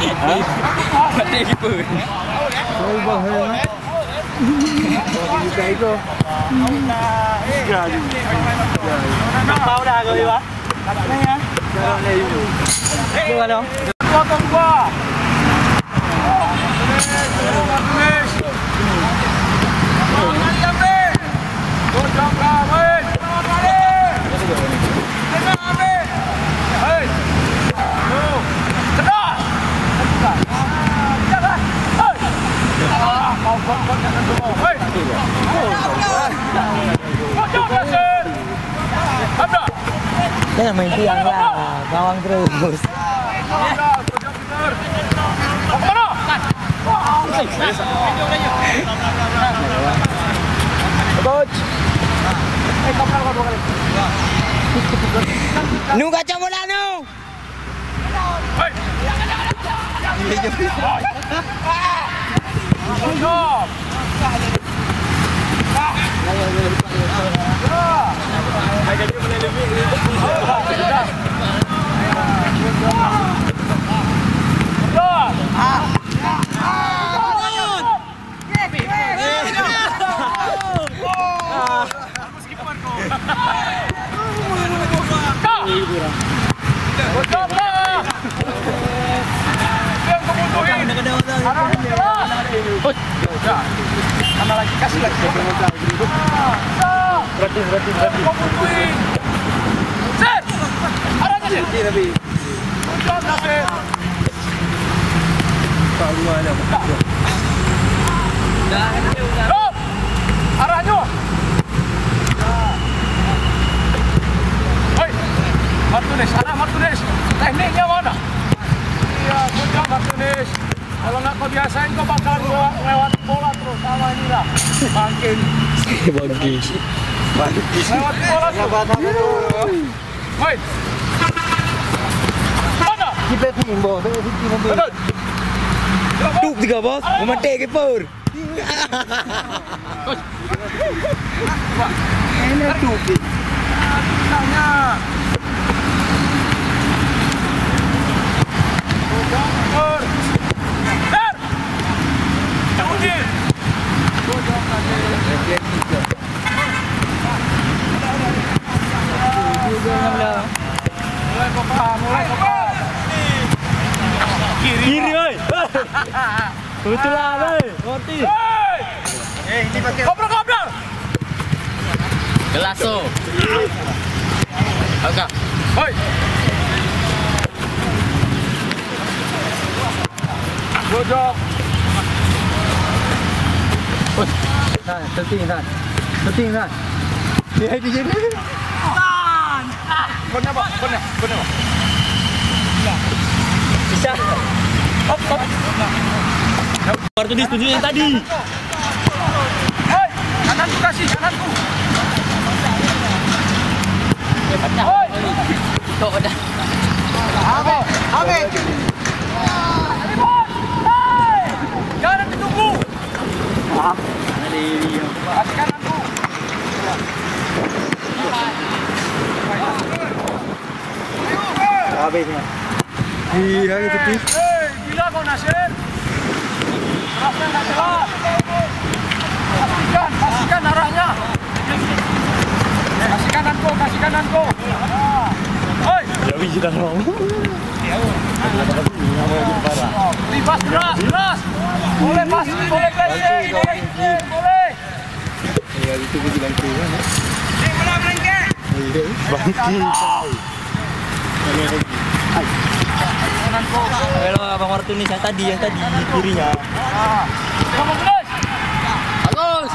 Mati kiper. Oh, bahaya. Juga itu. Jadi. Mau dah kau ni, Pak? Ni ya. Jangan lagi. Dua dong. Potong gua. Jangan main tiang lah, gawang terus. Nu kacau bola nu. Mana lagi kasih lagi. Berarti. Set. Arahnya sih. Tapi. Tahu ada. Udah. Arahnya. Hei. Martinez. Tekniknya mana? Iya, good Martinez. Kalau nggak kau biasain kau bakal lewat bola terus sama ini lah. Bangkit. Lewat bola terus. Wait. Mana? Kita timbo, Betul. Tuk tiga bos, memate kiper. Ini tuk. Tanya. Mulai Kopa. Kiri, oi. Betul lah, oi. Ngerti. Ini pakai. Koper. Gelaso. Agak. Hoi. Godok. Penting kan. Dia di sini. Benar, Pak. Bisa. Hop. Kartu disetujui yang tadi. Hei, kananku kasih, kananku. Hoi. Tok dah. Amin. Jangan ditunggu. Kasih kananku. Habisnya. Iya gitu sih. Hei, gila kau Nasir. Terasnya nggak jelas. Pastikan arahnya. Kasih kananku. Hei. Ya bisa dah mau. Bebas deras. Boleh pas, boleh blessing, boleh. Ya itu gue bilang tu kan. Melengke. Bangki. Halo Abang Martinez yang tadi kirinya. Kamu terus. Bagus.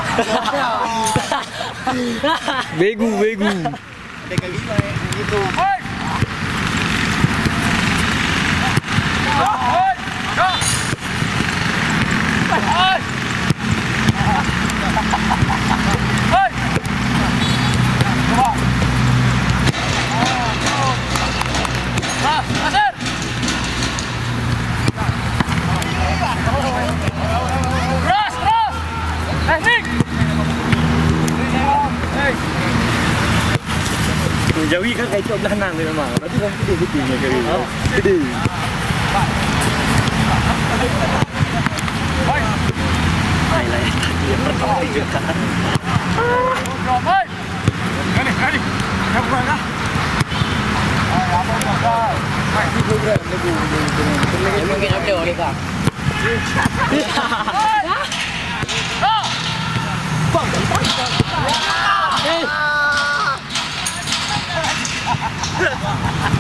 Begu. Ada kali gitu. Hei. Hei. Nasir. Terus. Teknik. Jawi kan kayak belah nang memang. Berarti kan gede-gede. Baik. Highlight dia pertama juga. Baik. Ini. Yang mana? Apa bakal? Baik. Mungkin ada orang tak. Ah!